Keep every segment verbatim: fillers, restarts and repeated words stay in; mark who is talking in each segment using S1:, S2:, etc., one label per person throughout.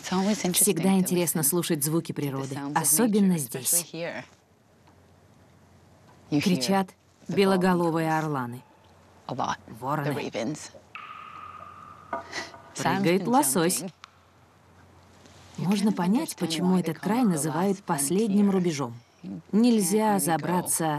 S1: Всегда интересно слушать звуки природы, особенно здесь. Кричат белоголовые орланы, вороны. Прыгает лосось. Можно понять, почему этот край называют последним рубежом. Нельзя забраться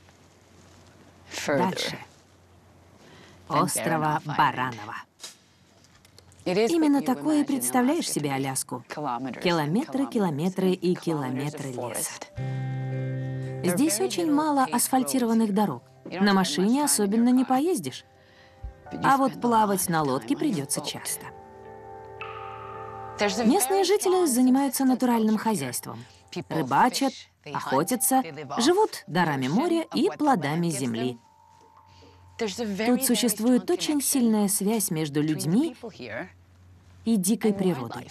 S1: дальше острова Баранова. Именно такое и представляешь себе Аляску. Километры, километры и километры леса. Здесь очень мало асфальтированных дорог. На машине особенно не поездишь. А вот плавать на лодке придется часто. Местные жители занимаются натуральным хозяйством. Рыбачат, охотятся, живут дарами моря и плодами земли. Тут существует очень сильная связь между людьми и дикой природой.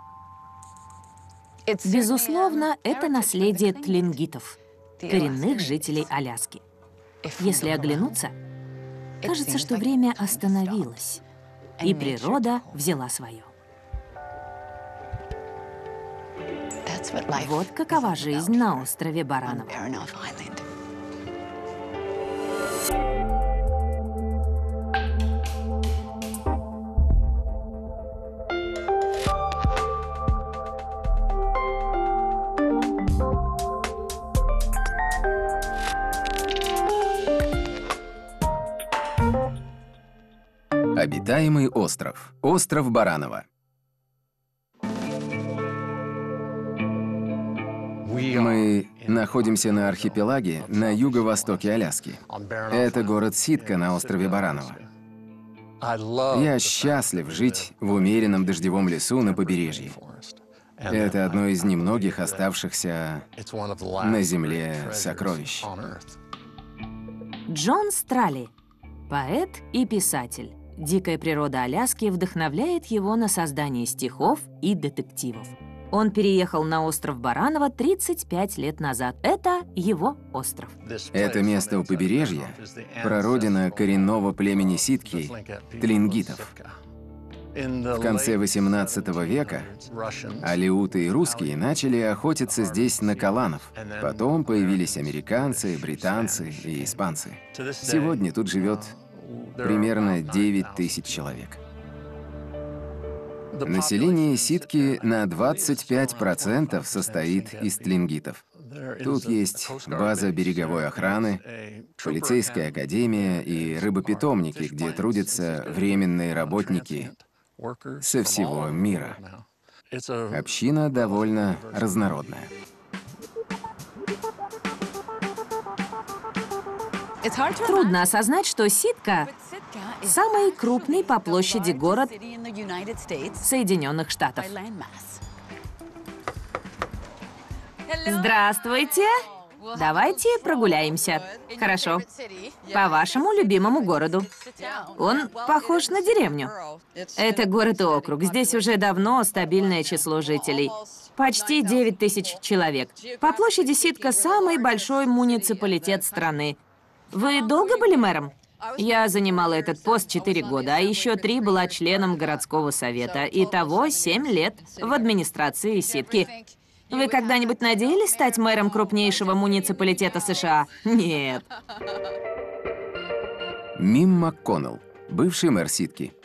S1: Безусловно, это наследие тлингитов, коренных жителей Аляски. Если оглянуться, кажется, что время остановилось, и природа взяла свое. Вот какова жизнь на острове Баранова.
S2: Обитаемый остров. Остров Баранова. Мы находимся на архипелаге на юго-востоке Аляски. Это город Ситка на острове Баранова. Я счастлив жить в умеренном дождевом лесу на побережье. Это одно из немногих оставшихся на земле сокровищ.
S1: Джон Страли, поэт и писатель. Дикая природа Аляски вдохновляет его на создание стихов и детективов. Он переехал на остров Баранова тридцать пять лет назад. Это его остров.
S2: Это место у побережья – прародина коренного племени ситки – тлингитов. В конце восемнадцатого века алеуты и русские начали охотиться здесь на каланов. Потом появились американцы, британцы и испанцы. Сегодня тут живет примерно девять тысяч человек. Население Ситки на двадцать пять процентов состоит из тлингитов. Тут есть база береговой охраны, полицейская академия и рыбопитомники, где трудятся временные работники со всего мира. Община довольно разнородная.
S1: Трудно осознать, что Ситка — самый крупный по площади город Соединенных Штатов. Здравствуйте! Давайте прогуляемся. Хорошо. По вашему любимому городу. Он похож на деревню. Это город и округ. Здесь уже давно стабильное число жителей. Почти девять тысяч человек. По площади Ситка самый большой муниципалитет страны. Вы долго были мэром? Я занимала этот пост четыре года, а еще три была членом городского совета. Итого семь лет в администрации Ситки. Вы когда-нибудь надеялись стать мэром крупнейшего муниципалитета США? Нет.
S2: Мим МакКоннелл, бывший мэр Ситки.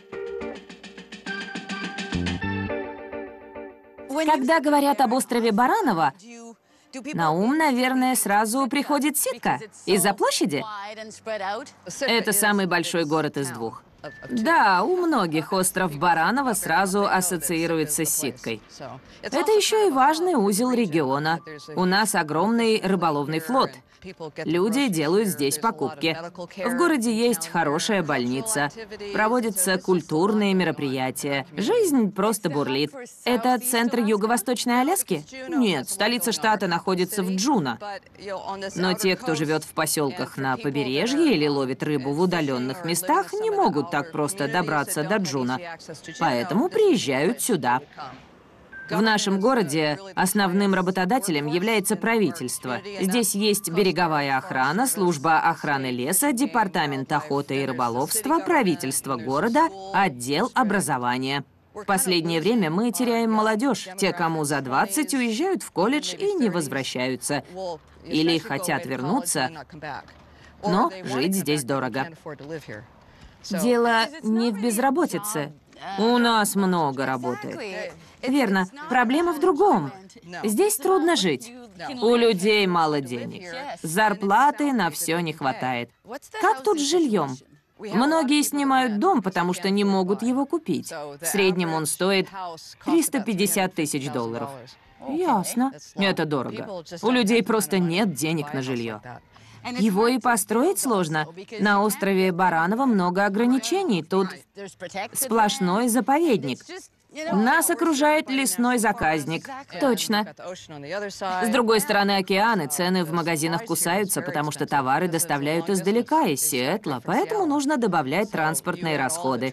S1: Когда говорят об острове Баранова, на ум, наверное, сразу приходит Ситка. Из-за площади? Это самый большой город из двух. Да, у многих остров Баранова сразу ассоциируется с Ситкой. Это еще и важный узел региона. У нас огромный рыболовный флот. Люди делают здесь покупки. В городе есть хорошая больница. Проводятся культурные мероприятия. Жизнь просто бурлит. Это центр юго-восточной Аляски? Нет, столица штата находится в Джуно. Но те, кто живет в поселках на побережье или ловит рыбу в удаленных местах, не могут так просто добраться до Джуно. Поэтому приезжают сюда. В нашем городе основным работодателем является правительство. Здесь есть береговая охрана, служба охраны леса, департамент охоты и рыболовства, правительство города, отдел образования. В последнее время мы теряем молодежь. Те, кому за двадцать, уезжают в колледж и не возвращаются. Или хотят вернуться, но жить здесь дорого. Дело не в безработице. У нас много работы. Верно. Проблема в другом. Здесь трудно жить. У людей мало денег. Зарплаты на все не хватает. Как тут с жильем? Многие снимают дом, потому что не могут его купить. В среднем он стоит триста пятьдесят тысяч долларов. Ясно. Это дорого. У людей просто нет денег на жилье. Его и построить сложно. На острове Бараново много ограничений. Тут сплошной заповедник. Нас окружает лесной заказник. Точно. С другой стороны океана цены в магазинах кусаются, потому что товары доставляют издалека, из Сиэтла, поэтому нужно добавлять транспортные расходы.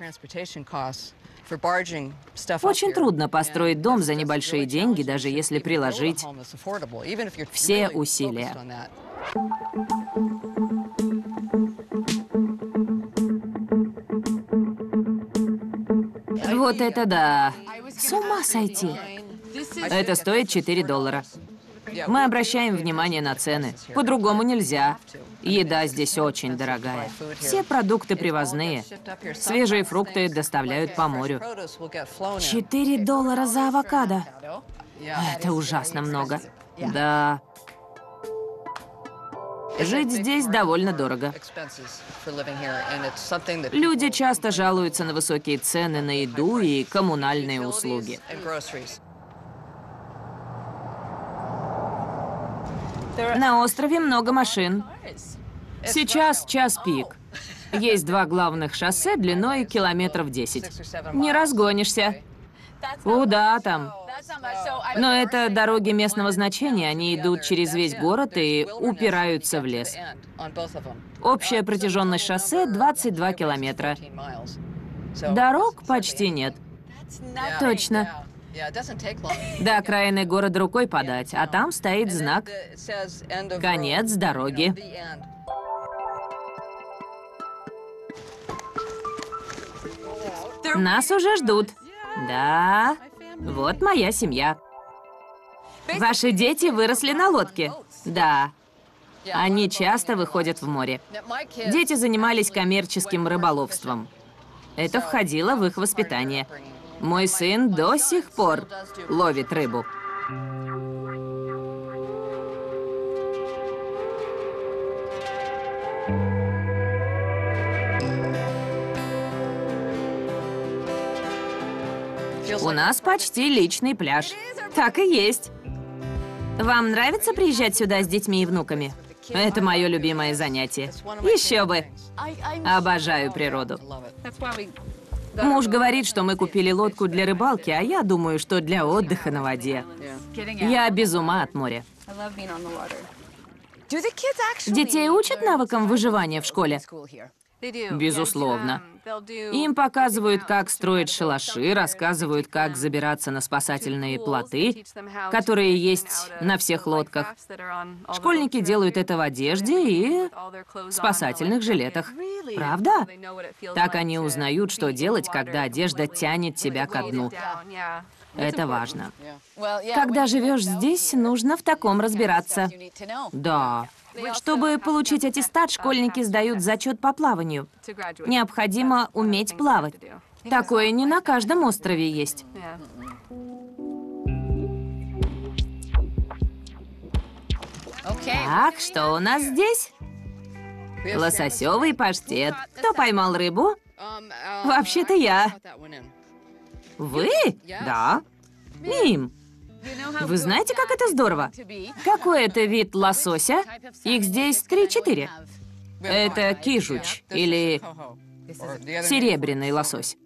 S1: Очень трудно построить дом за небольшие деньги, даже если приложить все усилия. Вот это да! С ума сойти! Это стоит четыре доллара. Мы обращаем внимание на цены. По-другому нельзя. Еда здесь очень дорогая. Все продукты привозные. Свежие фрукты доставляют по морю. Четыре доллара за авокадо. Это ужасно много. Да. Жить здесь довольно дорого. Люди часто жалуются на высокие цены на еду и коммунальные услуги. На острове много машин. Сейчас час пик. Есть два главных шоссе длиной километров десять. Не разгонишься. Куда там? Но это дороги местного значения, они идут через весь город и упираются в лес. Общая протяженность шоссе — двадцать два километра. Дорог почти нет. Точно. До окраины города рукой подать, а там стоит знак «Конец дороги». Нас уже ждут. Да, вот моя семья. Ваши дети выросли на лодке? Да. Они часто выходят в море. Дети занимались коммерческим рыболовством. Это входило в их воспитание. Мой сын до сих пор ловит рыбу. У нас почти личный пляж. Так и есть. Вам нравится приезжать сюда с детьми и внуками? Это мое любимое занятие. Еще бы. Обожаю природу. Муж говорит, что мы купили лодку для рыбалки, а я думаю, что для отдыха на воде. Я без ума от моря. Детей учат навыкам выживания в школе? Безусловно. Им показывают, как строить шалаши, рассказывают, как забираться на спасательные плоты, которые есть на всех лодках. Школьники делают это в одежде и спасательных жилетах. Правда? Так они узнают, что делать, когда одежда тянет тебя ко дну. Это важно. Когда живешь здесь, нужно в таком разбираться. Да. Чтобы получить аттестат, школьники сдают зачет по плаванию. Необходимо уметь плавать. Такое не на каждом острове есть. Так, что у нас здесь? Лососевый паштет. Кто поймал рыбу? Вообще-то я. Вы? Да. Мим. Вы знаете, как это здорово? Какой это вид лосося? Их здесь три-четыре. Это кижуч или серебряный лосось.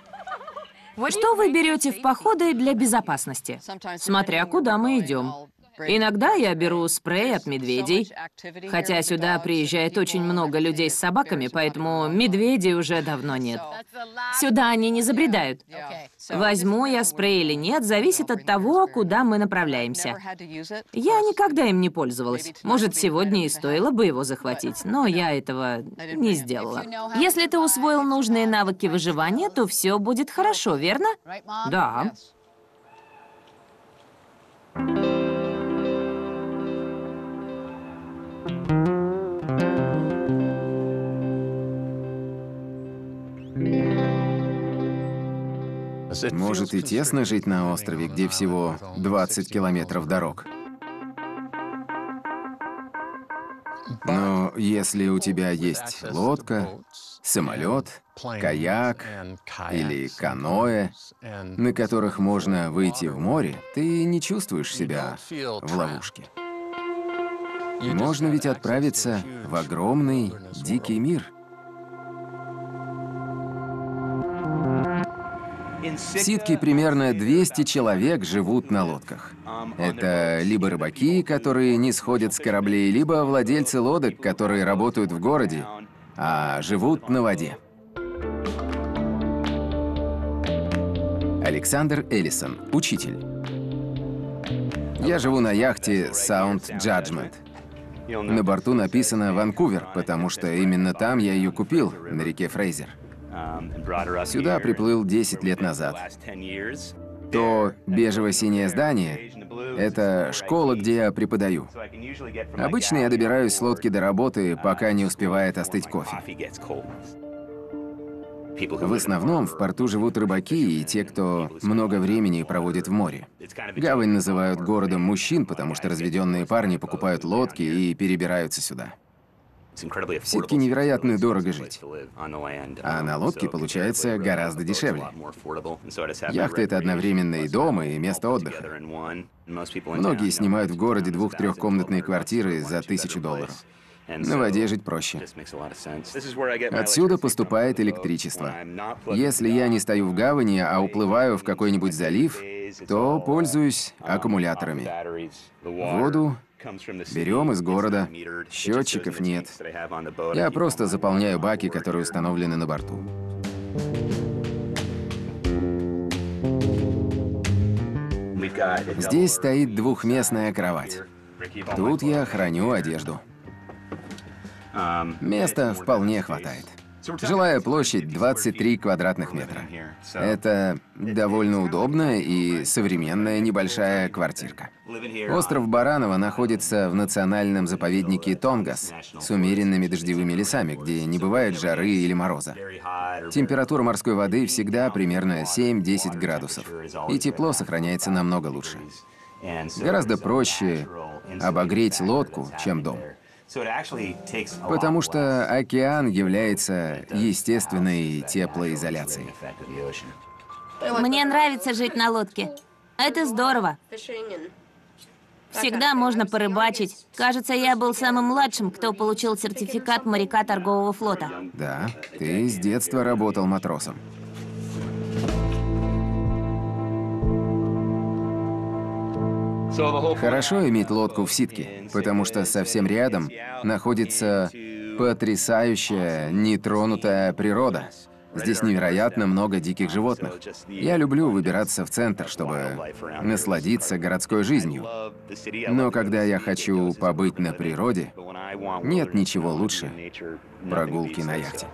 S1: Что вы берете в походы для безопасности? Смотря куда мы идем. Иногда я беру спрей от медведей. Хотя сюда приезжает очень много людей с собаками, поэтому медведей уже давно нет. Сюда они не забредают. Возьму я спрей или нет, зависит от того, куда мы направляемся. Я никогда им не пользовалась. Может, сегодня и стоило бы его захватить, но я этого не сделала. Если ты усвоил нужные навыки выживания, то все будет хорошо, верно? Да.
S2: Может и тесно жить на острове, где всего двадцать километров дорог. Но если у тебя есть лодка, самолет, каяк или каноэ, на которых можно выйти в море, ты не чувствуешь себя в ловушке. Можно ведь отправиться в огромный дикий мир. В Ситке примерно двести человек живут на лодках. Это либо рыбаки, которые не сходят с кораблей, либо владельцы лодок, которые работают в городе, а живут на воде. Александр Эллисон, учитель. Я живу на яхте Sound Judgment. На борту написано «Ванкувер», потому что именно там я ее купил, на реке Фрейзер. Сюда приплыл десять лет назад. То бежево-синее здание — это школа, где я преподаю. Обычно я добираюсь с лодки до работы, пока не успевает остыть кофе. В основном в порту живут рыбаки и те, кто много времени проводит в море. Гавань называют городом мужчин, потому что разведенные парни покупают лодки и перебираются сюда. В Ситке невероятно дорого жить, а на лодке получается гораздо дешевле. Яхта — это одновременно и дом, и место отдыха. Многие снимают в городе двух-трехкомнатные квартиры за тысячу долларов. На воде жить проще. Отсюда поступает электричество. Если я не стою в гавани, а уплываю в какой-нибудь залив, то пользуюсь аккумуляторами. Воду берем из города, счетчиков нет. Я просто заполняю баки, которые установлены на борту. Здесь стоит двухместная кровать. Тут я храню одежду. Места вполне хватает. Жилая площадь двадцать три квадратных метра. Это довольно удобная и современная небольшая квартирка. Остров Бараново находится в национальном заповеднике Тонгас с умеренными дождевыми лесами, где не бывает жары или мороза. Температура морской воды всегда примерно семь-десять градусов, и тепло сохраняется намного лучше. Гораздо проще обогреть лодку, чем дом. Потому что океан является естественной теплоизоляцией.
S1: Мне нравится жить на лодке. Это здорово. Всегда можно порыбачить. Кажется, я был самым младшим, кто получил сертификат моряка торгового флота.
S2: Да, ты с детства работал матросом. Хорошо иметь лодку в Ситке, потому что совсем рядом находится потрясающая, нетронутая природа. Здесь невероятно много диких животных. Я люблю выбираться в центр, чтобы насладиться городской жизнью. Но когда я хочу побыть на природе, нет ничего лучше прогулки на яхте.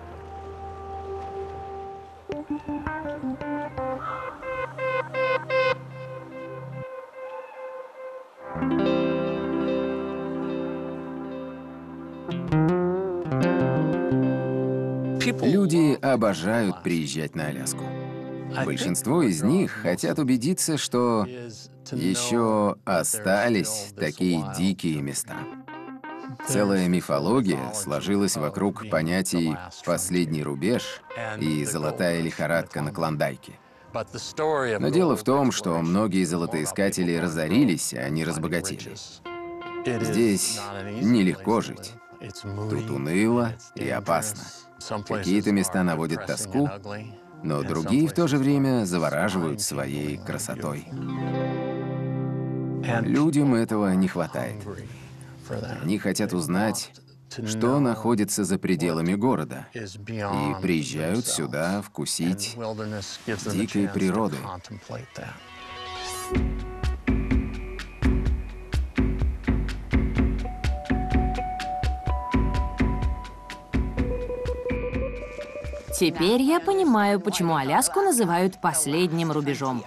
S2: Люди обожают приезжать на Аляску. Большинство из них хотят убедиться, что еще остались такие дикие места. Целая мифология сложилась вокруг понятий «последний рубеж» и «золотая лихорадка на Клондайке». Но дело в том, что многие золотоискатели разорились, а не разбогатели. Здесь нелегко жить. Тут уныло и опасно. Какие-то места наводят тоску, но другие в то же время завораживают своей красотой. Людям этого не хватает. Они хотят узнать, что находится за пределами города, и приезжают сюда вкусить дикой природы.
S1: Теперь я понимаю, почему Аляску называют последним рубежом.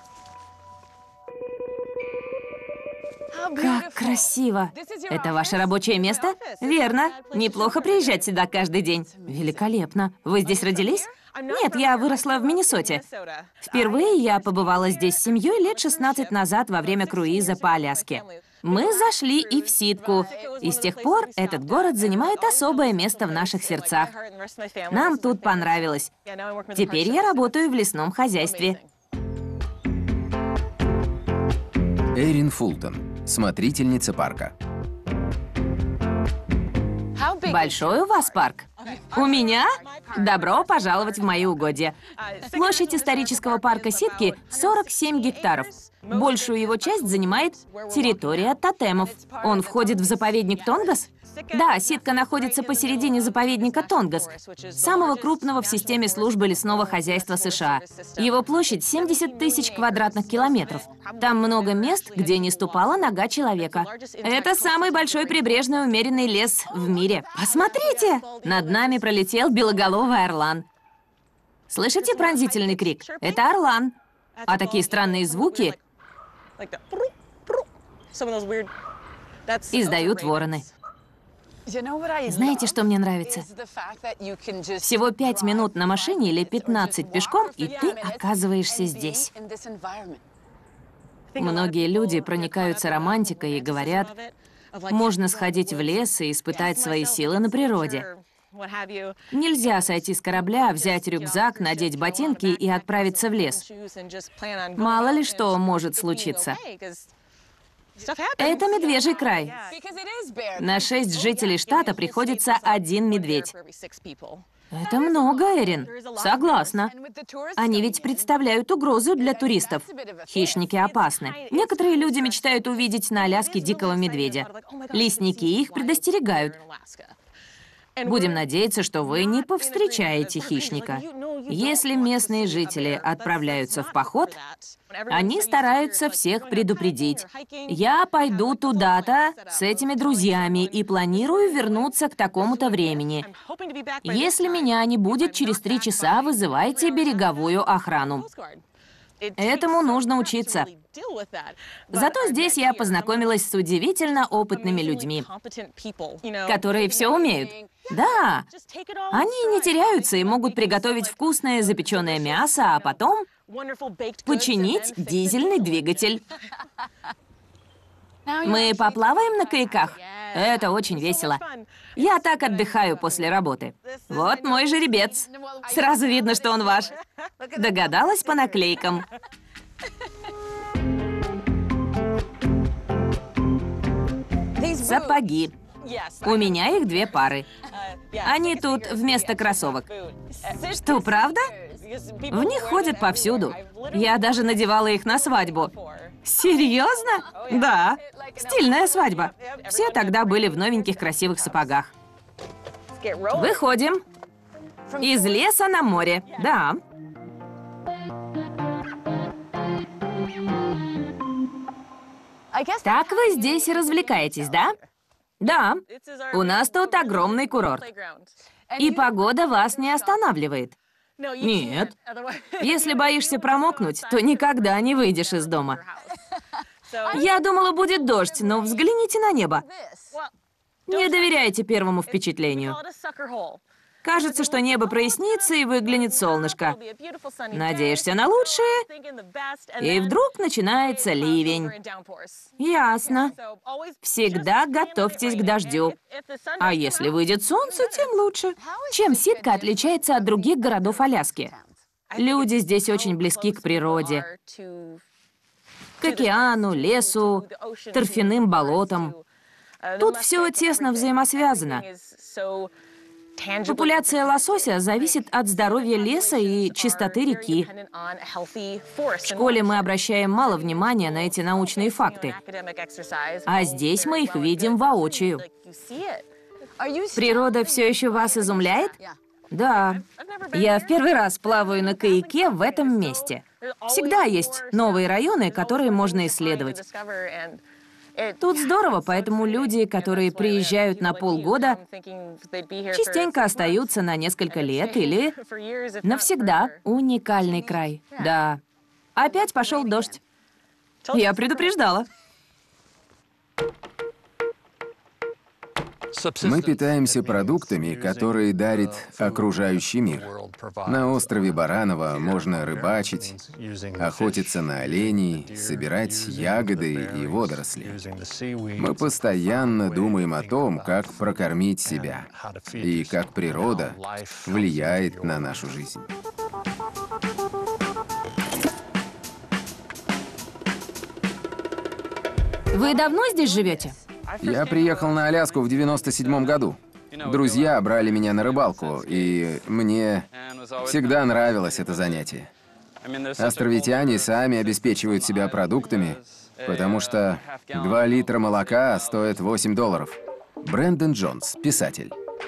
S1: Как красиво! Это ваше рабочее место? Верно. Неплохо приезжать сюда каждый день. Великолепно. Вы здесь родились? Нет, я выросла в Миннесоте. Впервые я побывала здесь с семьей лет шестнадцать назад во время круиза по Аляске. Мы зашли и в Ситку, и с тех пор этот город занимает особое место в наших сердцах. Нам тут понравилось. Теперь я работаю в лесном хозяйстве.
S2: Эрин Фултон, смотрительница парка.
S1: Большой у вас парк? У меня? Добро пожаловать в мои угодья. Площадь исторического парка Ситки сорок семь гектаров. Большую его часть занимает территория тотемов. Он входит в заповедник Тонгас? Да, Ситка находится посередине заповедника Тонгас, самого крупного в системе службы лесного хозяйства США. Его площадь семьдесят тысяч квадратных километров. Там много мест, где не ступала нога человека. Это самый большой прибрежный умеренный лес в мире. Посмотрите! Над нами пролетел белоголовый орлан. Слышите пронзительный крик? Это орлан. А такие странные звуки издают вороны. Знаете, что мне нравится? Всего пять минут на машине или пятнадцать пешком, и ты оказываешься здесь. Многие люди проникаются романтикой и говорят, можно сходить в лес и испытать свои силы на природе. Нельзя сойти с корабля, взять рюкзак, надеть ботинки и отправиться в лес. Мало ли что может случиться. Это медвежий край. На шесть жителей штата приходится один медведь. Это много, Эрин. Согласна. Они ведь представляют угрозу для туристов. Хищники опасны. Некоторые люди мечтают увидеть на Аляске дикого медведя. Лесники их предостерегают. Будем надеяться, что вы не повстречаете хищника. Если местные жители отправляются в поход, они стараются всех предупредить. Я пойду туда-то с этими друзьями и планирую вернуться к такому-то времени. Если меня не будет через три часа, вызывайте береговую охрану. Этому нужно учиться. Зато здесь я познакомилась с удивительно опытными людьми, которые все умеют. Да, они не теряются и могут приготовить вкусное запеченное мясо, а потом починить дизельный двигатель. Мы поплаваем на каяках? Это очень весело. Я так отдыхаю после работы. Вот мой жеребец. Сразу видно, что он ваш. Догадалась по наклейкам. Сапоги. У меня их две пары. Они тут вместо кроссовок. Что, правда? В них ходят повсюду. Я даже надевала их на свадьбу. Серьезно? Да. Стильная свадьба. Все тогда были в новеньких красивых сапогах. Выходим. Из леса на море. Да. Так вы здесь развлекаетесь, да? Да. У нас тут огромный курорт. И погода вас не останавливает. Нет. Если боишься промокнуть, то никогда не выйдешь из дома. Я думала, будет дождь, но взгляните на небо. Не доверяйте первому впечатлению. Кажется, что небо прояснится и выглянет солнышко. Надеешься на лучшее, и вдруг начинается ливень. Ясно. Всегда готовьтесь к дождю. А если выйдет солнце, тем лучше. Чем Ситка отличается от других городов Аляски? Люди здесь очень близки к природе. К океану, лесу, торфяным болотам. Тут все тесно взаимосвязано. Популяция лосося зависит от здоровья леса и чистоты реки. В школе мы обращаем мало внимания на эти научные факты, а здесь мы их видим воочию. Природа все еще вас изумляет? Да. Я в первый раз плаваю на каяке в этом месте. Всегда есть новые районы, которые можно исследовать. Тут здорово, поэтому люди, которые приезжают на полгода, частенько остаются на несколько лет или навсегда. Уникальный край. Да. Опять пошел дождь. Я предупреждала.
S2: Мы питаемся продуктами, которые дарит окружающий мир. На острове Бараново можно рыбачить, охотиться на оленей, собирать ягоды и водоросли. Мы постоянно думаем о том, как прокормить себя и как природа влияет на нашу жизнь.
S1: Вы давно здесь живете?
S2: Я приехал на Аляску в девяносто седьмом году. Друзья брали меня на рыбалку, и мне всегда нравилось это занятие. Островитяне сами обеспечивают себя продуктами, потому что два литра молока стоят восемь долларов. Брэндон Джонс, писатель.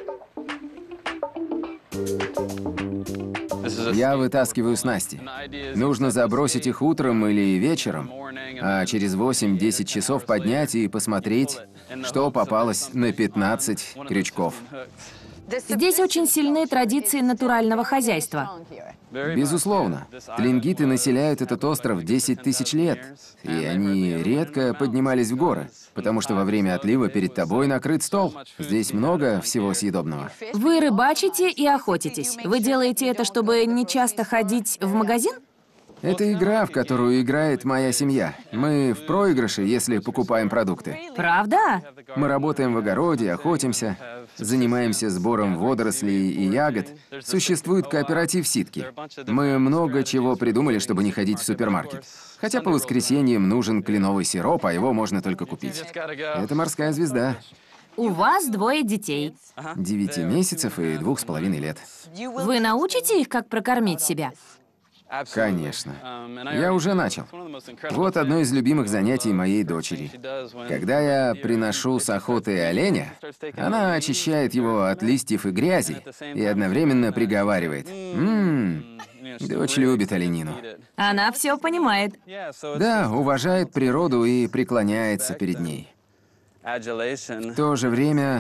S2: Я вытаскиваю снасти. Нужно забросить их утром или вечером, а через восемь-десять часов поднять и посмотреть, что попалось на пятнадцать крючков.
S1: Здесь очень сильны традиции натурального хозяйства.
S2: Безусловно. Тлингиты населяют этот остров десять тысяч лет, и они редко поднимались в горы, потому что во время отлива перед тобой накрыт стол. Здесь много всего съедобного.
S1: Вы рыбачите и охотитесь. Вы делаете это, чтобы не часто ходить в магазин?
S2: Это игра, в которую играет моя семья. Мы в проигрыше, если покупаем продукты.
S1: Правда?
S2: Мы работаем в огороде, охотимся, занимаемся сбором водорослей и ягод. Существует кооператив ситки. Мы много чего придумали, чтобы не ходить в супермаркет. Хотя по воскресеньям нужен кленовый сироп, а его можно только купить. Это морская звезда.
S1: У вас двое детей.
S2: Девяти месяцев и двух с половиной лет.
S1: Вы научите их, как прокормить себя?
S2: Конечно. Я уже начал. Вот одно из любимых занятий моей дочери. Когда я приношу с охоты оленя, она очищает его от листьев и грязи и одновременно приговаривает: «Ммм, дочь любит оленину».
S1: Она все понимает.
S2: Да, уважает природу и преклоняется перед ней. В то же время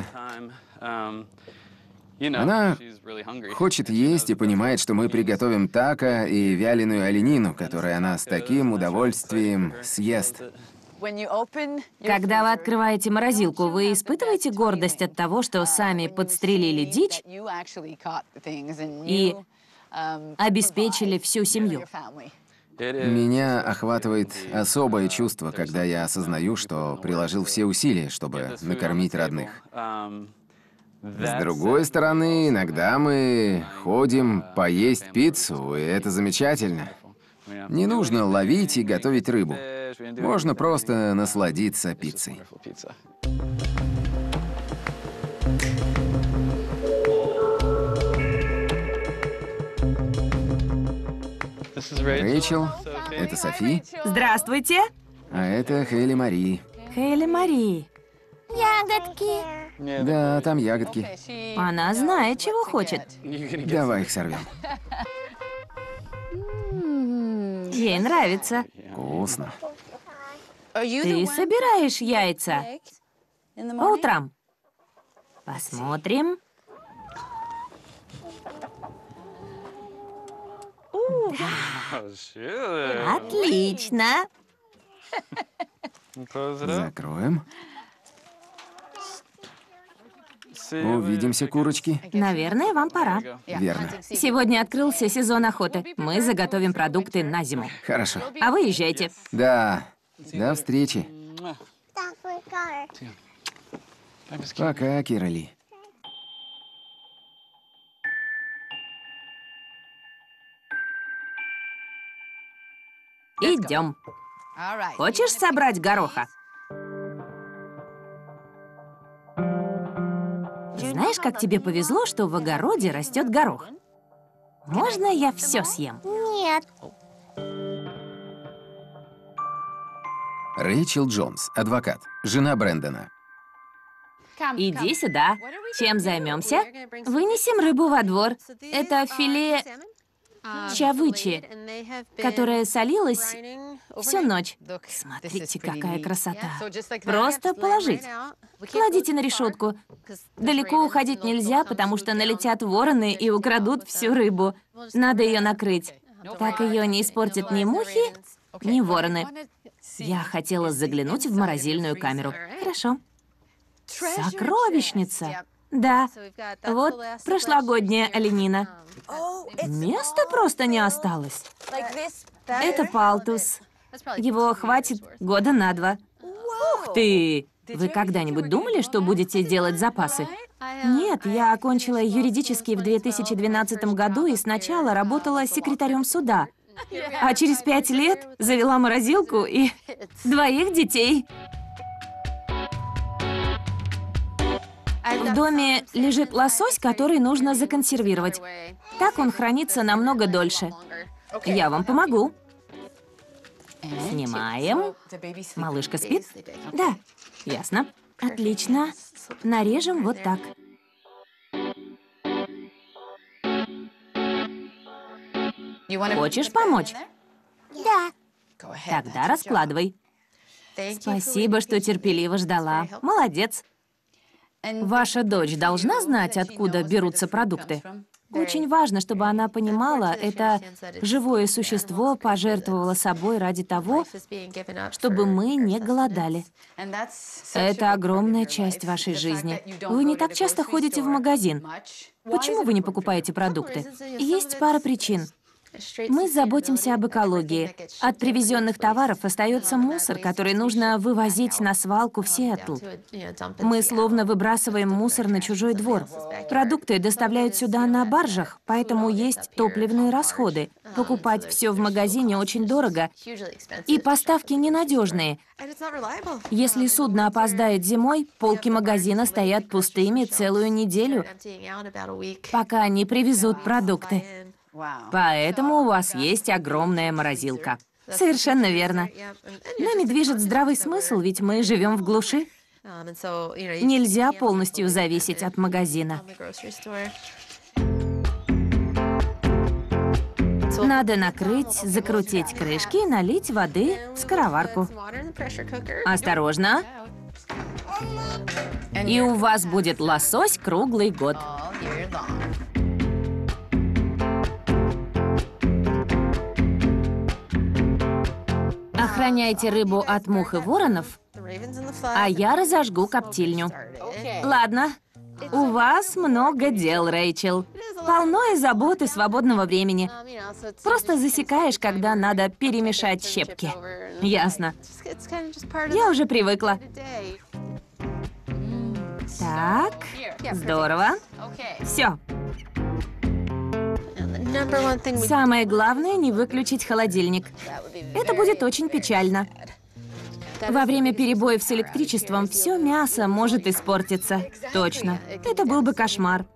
S2: она хочет есть и понимает, что мы приготовим тако и вяленую оленину, которую она с таким удовольствием съест.
S1: Когда вы открываете морозилку, вы испытываете гордость от того, что сами подстрелили дичь и обеспечили всю семью?
S2: Меня охватывает особое чувство, когда я осознаю, что приложил все усилия, чтобы накормить родных. С другой стороны, иногда мы ходим поесть пиццу, и это замечательно. Не нужно ловить и готовить рыбу. Можно просто насладиться пиццей. Рэйчел, это Софи,
S1: Здравствуйте.
S2: а это Хейли Мари.
S1: Хейли Мари.
S3: Ягодки.
S2: Да, там ягодки.
S1: Она знает, чего хочет.
S2: Давай их сорвем.
S1: Ей нравится.
S2: Вкусно.
S1: Ты собираешь яйца по утрам? Посмотрим. Отлично.
S2: Закроем. Увидимся, курочки.
S1: Наверное, вам пора.
S2: Верно.
S1: Сегодня открылся сезон охоты. Мы заготовим продукты на зиму.
S2: Хорошо.
S1: А вы езжайте.
S2: Да. До встречи. Пока, Кироли.
S1: Идем. Хочешь собрать гороха? Знаешь, как тебе повезло, что в огороде растет горох? Можно я все съем?
S3: Нет.
S2: Рэйчел Джонс, адвокат, жена Брэндона.
S1: Иди сюда. Чем займемся? Вынесем рыбу во двор. Это филе чавычи, которое солилось всю ночь. Смотрите, какая красота. Просто положить. Кладите на решетку. Далеко уходить нельзя, потому что налетят вороны и украдут всю рыбу. Надо ее накрыть. Так ее не испортят ни мухи, ни вороны. Я хотела заглянуть в морозильную камеру. Хорошо. Сокровищница. Да. Вот прошлогодняя оленина. Места просто не осталось. Это палтус. Его хватит года на два. Ух ты! Вы когда-нибудь думали, что будете делать запасы? Нет, я окончила юридический в две тысячи двенадцатом году и сначала работала секретарем суда. А через пять лет завела морозилку и двоих детей. В доме лежит лосось, который нужно законсервировать. Так он хранится намного дольше. Я вам помогу. Снимаем. Малышка спит? Да. Ясно. Отлично. Нарежем вот так. Хочешь помочь?
S3: Да.
S1: Тогда раскладывай. Спасибо, что терпеливо ждала. Молодец. Ваша дочь должна знать, откуда берутся продукты? Очень важно, чтобы она понимала, это живое существо пожертвовало собой ради того, чтобы мы не голодали. Это огромная часть вашей жизни. Вы не так часто ходите в магазин. Почему вы не покупаете продукты? Есть пара причин. Мы заботимся об экологии. От привезенных товаров остается мусор, который нужно вывозить на свалку в Сиэтл. Мы словно выбрасываем мусор на чужой двор. Продукты доставляют сюда на баржах, поэтому есть топливные расходы. Покупать все в магазине очень дорого, и поставки ненадежные. Если судно опоздает зимой, полки магазина стоят пустыми целую неделю, пока они привезут продукты. Поэтому у вас есть огромная морозилка. Совершенно верно. Нами движет здравый смысл, ведь мы живем в глуши. Нельзя полностью зависеть от магазина. Надо накрыть, закрутить крышки и налить воды в скороварку. Осторожно. И у вас будет лосось круглый год. Охраняйте рыбу от мух и воронов, а я разожгу коптильню. Ладно, у вас много дел, Рэйчел. Полно и забот, и свободного времени. Просто засекаешь, когда надо перемешать щепки. Ясно. Я уже привыкла. Так, здорово. Все. Самое главное — не выключить холодильник. Это будет очень печально. Во время перебоев с электричеством все мясо может испортиться. Точно. Это был бы кошмар.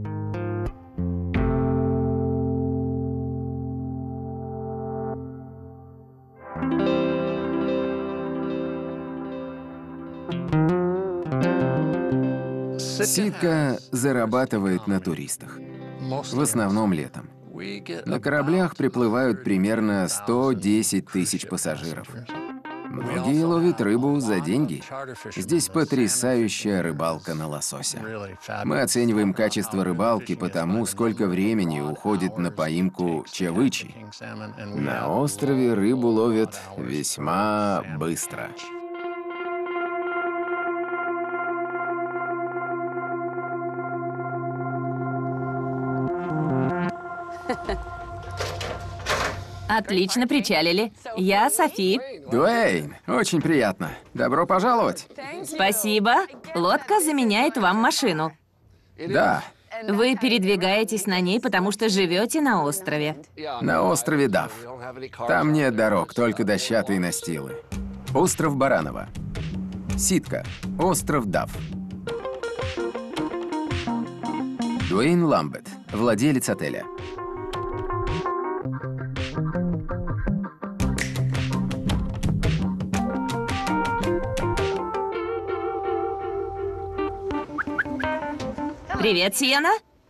S2: Ситка зарабатывает на туристах. В основном летом. На кораблях приплывают примерно сто десять тысяч пассажиров. Многие ловят рыбу за деньги. Здесь потрясающая рыбалка на лосося. Мы оцениваем качество рыбалки по тому, сколько времени уходит на поимку чавычи. На острове рыбу ловят весьма быстро.
S1: Отлично причалили. Я Софи.
S2: Дуэйн, очень приятно. Добро пожаловать.
S1: Спасибо. Лодка заменяет вам машину.
S2: Да,
S1: Вы передвигаетесь на ней, потому что живете на острове.
S2: на острове Дав. Там нет дорог, только дощатые настилы. Остров Бараново. Ситка. Остров Дав. Дуэйн Ламбет, владелец отеля.
S1: Привет, Сиена.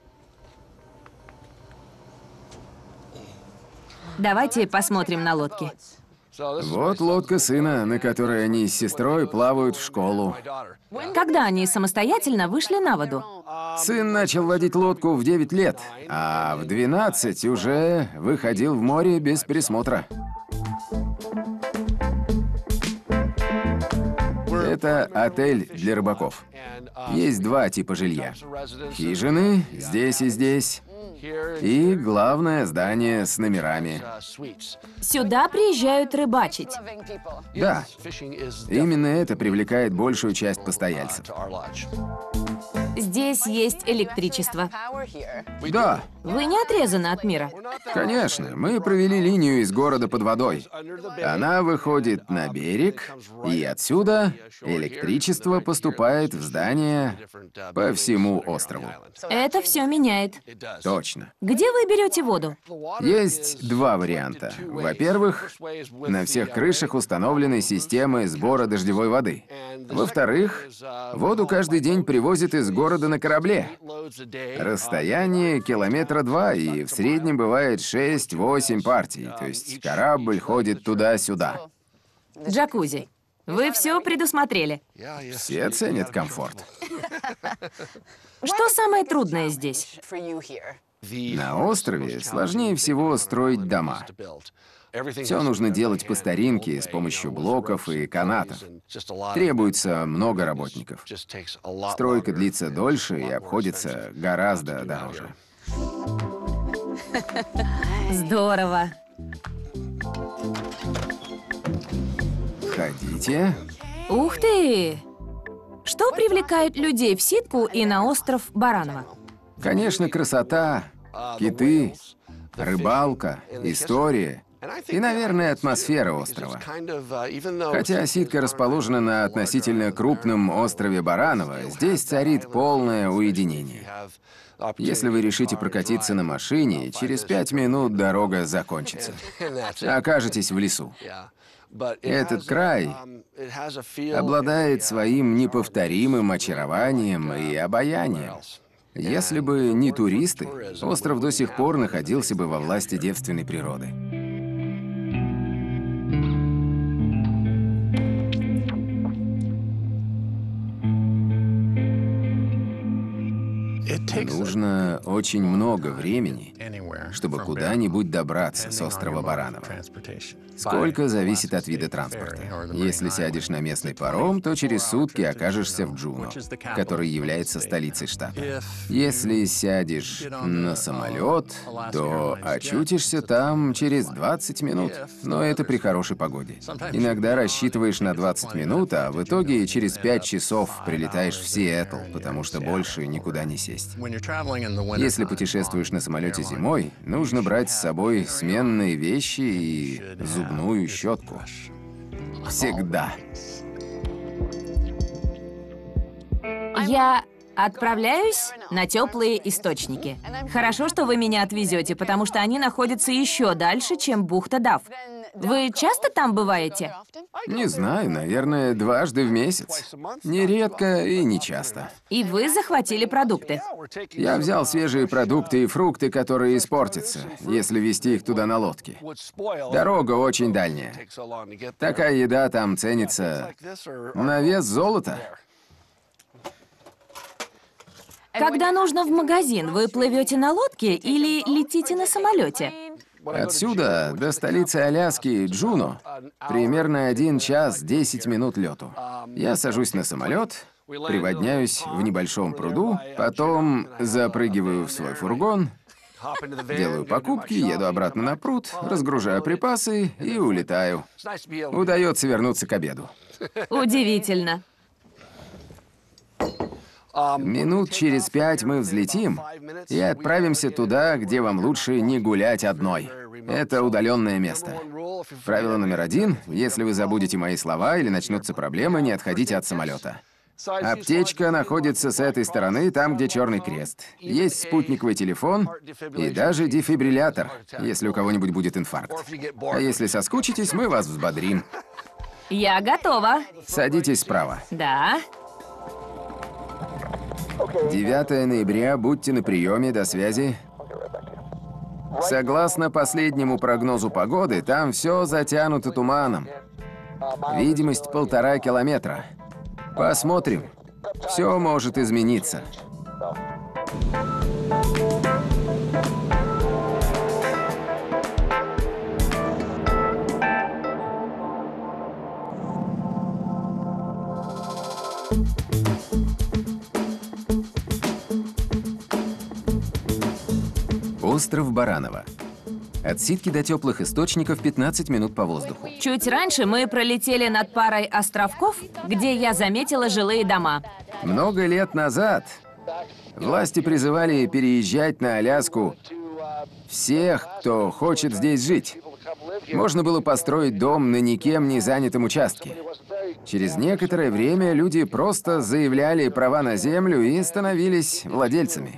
S1: Давайте посмотрим на лодки.
S2: Вот лодка сына, на которой они с сестрой плавают в школу.
S1: Когда они самостоятельно вышли на воду?
S2: Сын начал водить лодку в девять лет, а в двенадцать уже выходил в море без присмотра. Это отель для рыбаков. Есть два типа жилья. Хижины здесь и здесь. И главное здание с номерами.
S1: Сюда приезжают рыбачить.
S2: Да, именно это привлекает большую часть постояльцев.
S1: Здесь есть электричество.
S2: Да,
S1: Вы не отрезаны от мира.
S2: конечно, мы провели линию из города под водой. Она выходит на берег, и отсюда электричество поступает в здания по всему острову.
S1: Это все меняет.
S2: Точно.
S1: Где вы берете воду?
S2: Есть два варианта. Во-первых, на всех крышах установлены системы сбора дождевой воды. Во-вторых, воду каждый день привозят из города на корабле. Расстояние километра два, и в среднем бывает шесть-восемь партий, то есть корабль ходит туда-сюда.
S1: Джакузи. Вы все предусмотрели.
S2: Все ценят комфорт.
S1: Что самое трудное здесь?
S2: На острове сложнее всего строить дома. Все нужно делать по старинке, с помощью блоков и канатов. Требуется много работников. Стройка длится дольше и обходится гораздо дороже.
S1: Здорово.
S2: Входите.
S1: Ух ты! Что привлекает людей в Ситку и на остров Бараново?
S2: Конечно, красота, киты, рыбалка, история и, наверное, атмосфера острова. Хотя Ситка расположена на относительно крупном острове Бараново, здесь царит полное уединение. Если вы решите прокатиться на машине, через пять минут дорога закончится. Окажетесь в лесу. Этот край обладает своим неповторимым очарованием и обаянием. Если бы не туристы, остров до сих пор находился бы во власти девственной природы. Нужно очень много времени, чтобы куда-нибудь добраться с острова Бараново. Сколько зависит от вида транспорта. Если сядешь на местный паром, то через сутки окажешься в Джуно, который является столицей штата. Если сядешь на самолет, то очутишься там через двадцать минут. Но это при хорошей погоде. Иногда рассчитываешь на двадцать минут, а в итоге через пять часов прилетаешь в Сиэтл, потому что больше никуда не сесть. Если путешествуешь на самолете зимой, нужно брать с собой сменные вещи и зубную щетку. Всегда.
S1: Я отправляюсь на теплые источники. Хорошо, что вы меня отвезете, потому что они находятся еще дальше, чем бухта Дав. Вы часто там бываете?
S2: Не знаю, наверное, дважды в месяц. Нередко и нечасто.
S1: И вы захватили продукты.
S2: Я взял свежие продукты и фрукты, которые испортятся, если везти их туда на лодке. Дорога очень дальняя. Такая еда там ценится на вес золота.
S1: Когда нужно в магазин, вы плывете на лодке или летите на самолете?
S2: Отсюда до столицы Аляски, Джуно, примерно один час десять минут лету. Я сажусь на самолет, приводняюсь в небольшом пруду, потом запрыгиваю в свой фургон, делаю покупки, еду обратно на пруд, разгружаю припасы и улетаю. Удается вернуться к обеду.
S1: Удивительно.
S2: Минут через пять мы взлетим и отправимся туда, где вам лучше не гулять одной. Это удаленное место. Правило номер один: если вы забудете мои слова или начнутся проблемы, не отходите от самолета. Аптечка находится с этой стороны, там, где черный крест. Есть спутниковый телефон и даже дефибриллятор, если у кого-нибудь будет инфаркт. А если соскучитесь, мы вас взбодрим.
S1: Я готова.
S2: Садитесь справа.
S1: Да.
S2: девятое ноября, будьте на приеме, до связи. Согласно последнему прогнозу погоды, там все затянуто туманом. Видимость полтора километра. Посмотрим. Все может измениться. Остров Бараново. От Ситки до теплых источников пятнадцать минут по воздуху.
S1: Чуть раньше мы пролетели над парой островков, где я заметила жилые дома.
S2: Много лет назад власти призывали переезжать на Аляску всех, кто хочет здесь жить. Можно было построить дом на никем не занятом участке. Через некоторое время люди просто заявляли права на землю и становились владельцами.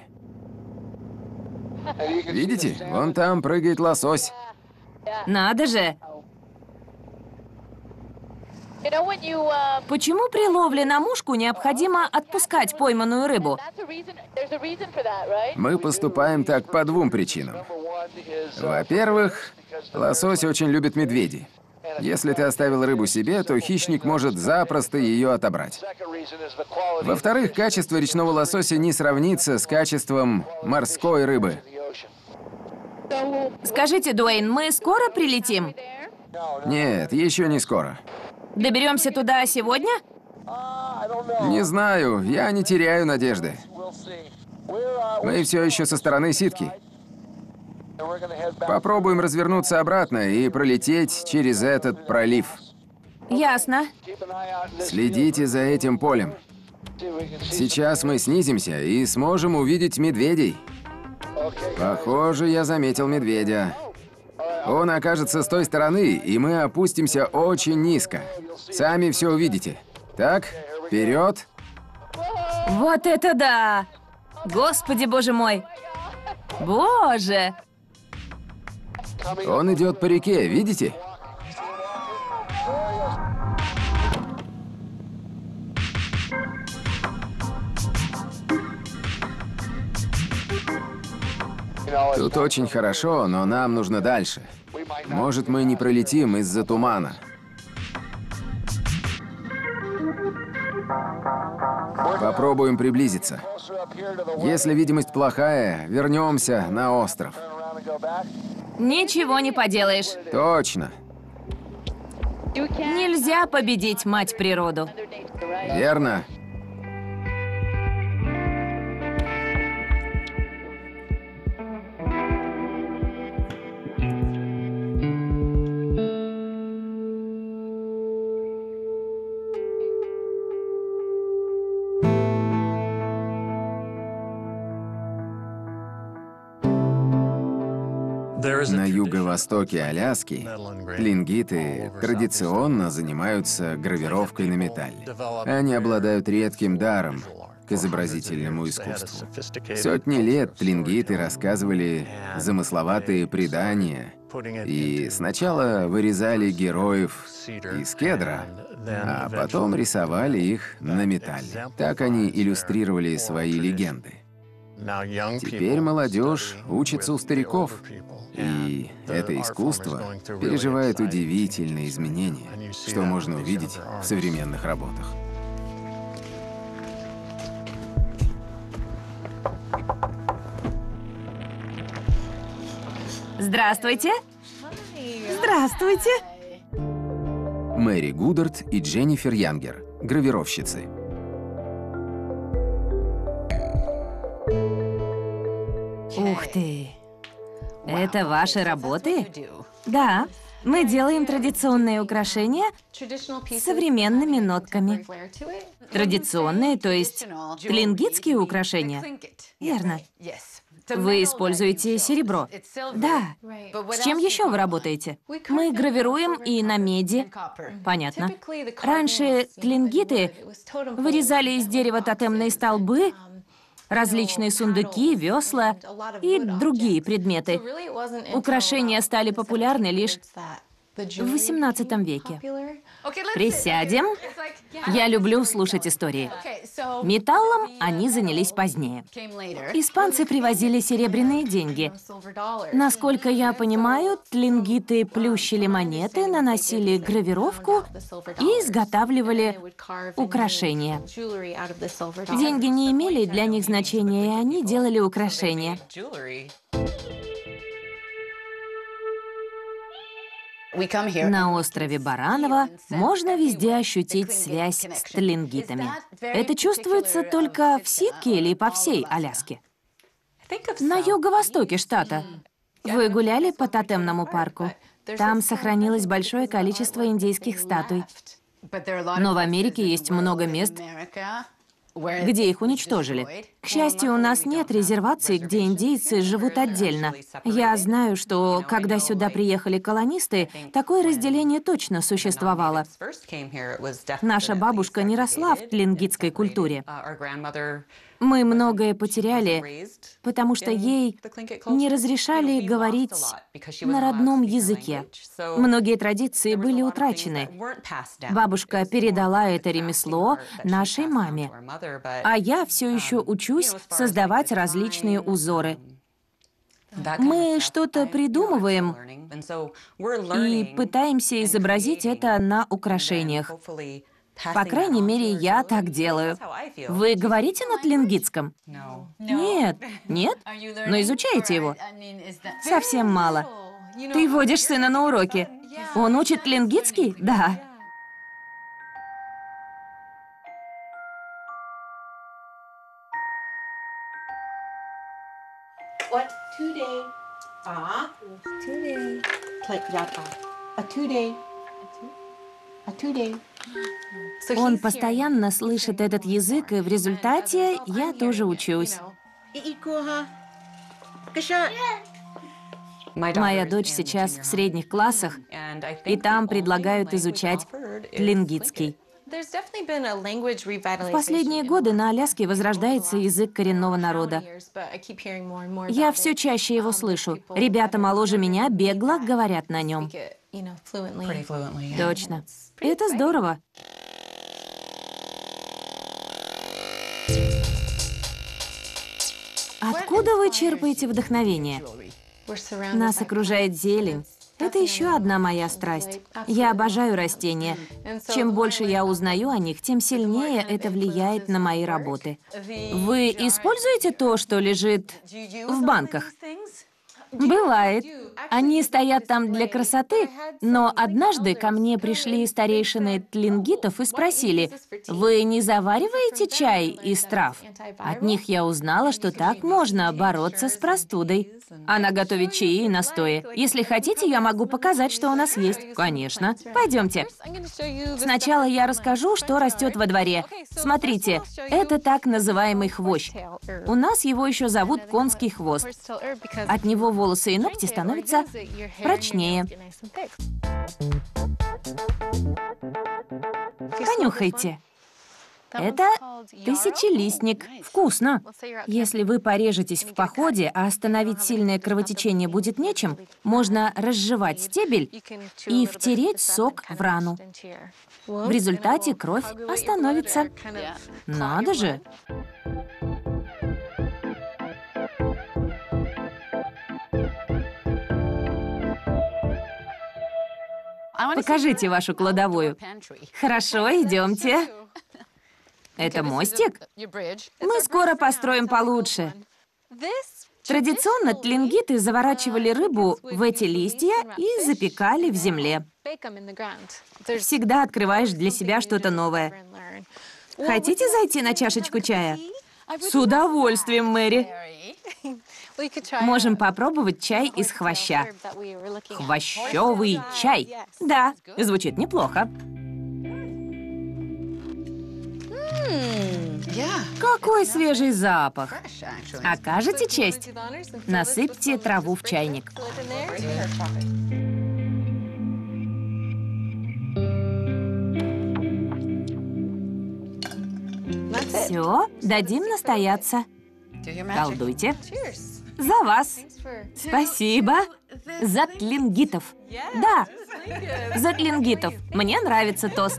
S2: Видите? Вон там прыгает лосось.
S1: Надо же! Почему при ловле на мушку необходимо отпускать пойманную рыбу?
S2: Мы поступаем так по двум причинам. Во-первых, лосось очень любит медведей. Если ты оставил рыбу себе, то хищник может запросто ее отобрать. Во-вторых, качество речного лосося не сравнится с качеством морской рыбы.
S1: Скажите, Дуэйн, мы скоро прилетим?
S2: Нет, еще не скоро.
S1: Доберемся туда сегодня?
S2: Не знаю, я не теряю надежды. Мы все еще со стороны Ситки. Попробуем развернуться обратно и пролететь через этот пролив.
S1: Ясно.
S2: Следите за этим полем. Сейчас мы снизимся и сможем увидеть медведей. Похоже, я заметил медведя. Он окажется с той стороны, и мы опустимся очень низко. Сами все увидите. Так, вперед.
S1: Вот это да! Господи, боже мой! Боже!
S2: Он идет по реке, видите? Тут очень хорошо, но нам нужно дальше. Может, мы не пролетим из-за тумана. Попробуем приблизиться. Если видимость плохая, вернемся на остров.
S1: Ничего не поделаешь.
S2: Точно.
S1: Нельзя победить мать природу.
S2: Верно. На юго-востоке Аляски тлингиты традиционно занимаются гравировкой на металле. Они обладают редким даром к изобразительному искусству. Сотни лет тлингиты рассказывали замысловатые предания и сначала вырезали героев из кедра, а потом рисовали их на металле. Так они иллюстрировали свои легенды. Теперь молодежь учится у стариков, и это искусство переживает удивительные изменения, что можно увидеть в современных работах.
S1: Здравствуйте. Здравствуйте.
S2: Мэри Гудард и Дженнифер Янгер, гравировщицы.
S1: Ух ты! Это ваши работы? Да. Мы делаем традиционные украшения с современными нотками. Традиционные, то есть тлингитские украшения? Верно. Вы используете серебро. Да. С чем еще вы работаете? Мы гравируем и на меди. Понятно. Раньше тлингиты вырезали из дерева тотемные столбы, различные сундуки, весла и другие предметы. Украшения стали популярны лишь в восемнадцатом веке. Присядем. Я люблю слушать истории. Металлом они занялись позднее. Испанцы привозили серебряные деньги. Насколько я понимаю, тлингиты плющили монеты, наносили гравировку и изготавливали украшения. Деньги не имели для них значения, и они делали украшения. На острове Бараново можно везде ощутить связь с тлингитами. Это чувствуется только в Ситке или по всей Аляске? На юго-востоке штата. Вы гуляли по тотемному парку? Там сохранилось большое количество индейских статуй. Но в Америке есть много мест, где их уничтожили. К счастью, у нас нет резерваций, где индейцы живут отдельно. Я знаю, что когда сюда приехали колонисты, такое разделение точно существовало. Наша бабушка не росла в тлингитской культуре. Мы многое потеряли, потому что ей не разрешали говорить на родном языке. Многие традиции были утрачены. Бабушка передала это ремесло нашей маме, а я все еще учусь создавать различные узоры. Мы что-то придумываем и пытаемся изобразить это на украшениях. По крайней мере, я так делаю. Вы говорите на тлингитском? Нет. Нет? Но изучаете его? Совсем мало. Ты водишь сына на уроки. Он учит тлингитский? Да.
S4: What today? Ah, today. Like that. A today. A today.
S1: Он постоянно слышит этот язык, и в результате я тоже учусь. Моя дочь сейчас в средних классах, и там предлагают изучать тлингитский. В последние годы на Аляске возрождается язык коренного народа. Я все чаще его слышу. Ребята моложе меня бегло говорят на нем. Точно. Это здорово. Откуда вы черпаете вдохновение? Нас окружает зелень. Это еще одна моя страсть. Я обожаю растения. Чем больше я узнаю о них, тем сильнее это влияет на мои работы. Вы используете то, что лежит в банках? Бывает. Они стоят там для красоты, но однажды ко мне пришли старейшины тлингитов и спросили: «Вы не завариваете чай из трав?» От них я узнала, что так можно бороться с простудой. Она готовит чаи и настои. Если хотите, я могу показать, что у нас есть. Конечно. Пойдемте. Сначала я расскажу, что растет во дворе. Смотрите, это так называемый хвощ. У нас его еще зовут конский хвост. От него волосы и ногти становятся прочнее. Понюхайте. Это тысячелистник. Вкусно. Если вы порежетесь в походе, а остановить сильное кровотечение будет нечем, можно разжевать стебель и втереть сок в рану. В результате кровь остановится. Надо же! Покажите вашу кладовую. Хорошо, идемте. Это мостик? Мы скоро построим получше. Традиционно тлингиты заворачивали рыбу в эти листья и запекали в земле. Всегда открываешь для себя что-то новое. Хотите зайти на чашечку чая? С удовольствием, Мэри. Можем попробовать чай из хвоща. Хвощевый чай. Да, звучит неплохо. Какой свежий запах. Окажете честь? Насыпьте траву в чайник. Все, дадим настояться. Колдуйте. За вас. Спасибо. За тлингитов. Да, за тлингитов. Мне нравится тост.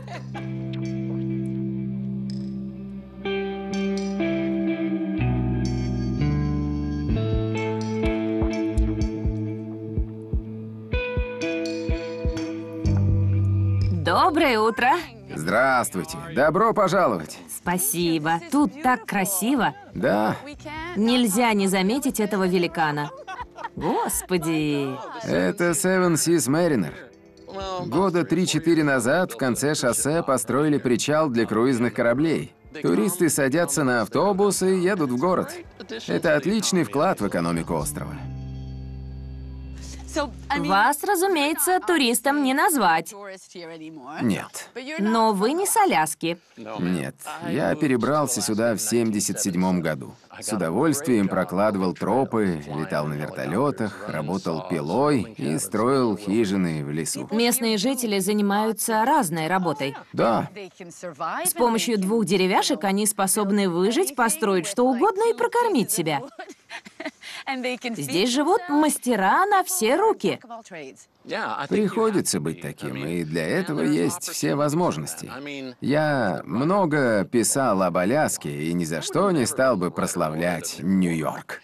S1: Доброе утро.
S2: Здравствуйте. Добро пожаловать.
S1: Спасибо. Тут так красиво.
S2: Да,
S1: Нельзя не заметить этого великана. Господи.
S2: это Seven Seas Mariner. Года три-четыре назад в конце шоссе построили причал для круизных кораблей. Туристы садятся на автобус и едут в город. Это отличный вклад в экономику острова.
S1: Вас, разумеется, туристом не назвать.
S2: Нет,
S1: Но вы не с Аляски.
S2: нет. Я перебрался сюда в семьдесят седьмом году. С удовольствием прокладывал тропы, летал на вертолетах, работал пилой и строил хижины в лесу.
S1: Местные жители занимаются разной работой.
S2: Да,
S1: С помощью двух деревяшек они способны выжить, построить что угодно и прокормить себя. Здесь живут мастера на все руки.
S2: приходится быть таким, и для этого есть все возможности. Я много писал об Аляске и ни за что не стал бы прославлять Нью-Йорк.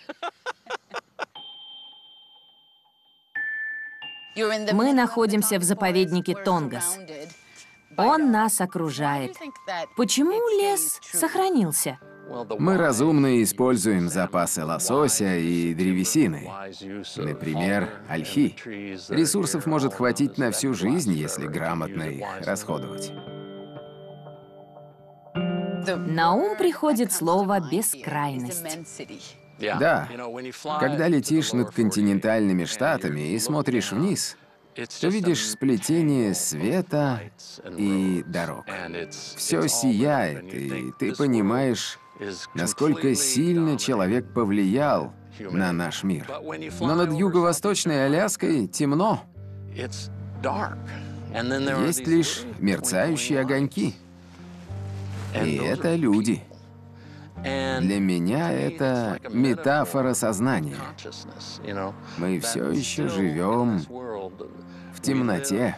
S1: Мы находимся в заповеднике Тонгас. Он нас окружает. Почему лес сохранился?
S2: Мы разумно используем запасы лосося и древесины. Например, ольхи. Ресурсов может хватить на всю жизнь, если грамотно их расходовать.
S1: На ум приходит слово «бескрайность».
S2: Да, когда летишь над континентальными штатами и смотришь вниз, то видишь сплетение света и дорог. Все сияет, и ты понимаешь, насколько сильно человек повлиял на наш мир. Но над юго-восточной Аляской темно. Есть лишь мерцающие огоньки. И это люди. Для меня это метафора сознания. Мы все еще живем в темноте.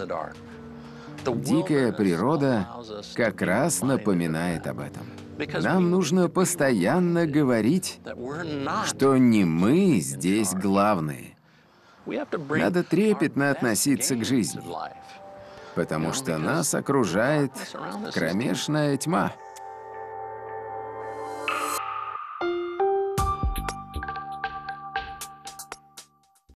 S2: Дикая природа как раз напоминает об этом. Нам нужно постоянно говорить, что не мы здесь главные. Надо трепетно относиться к жизни, потому что нас окружает кромешная тьма.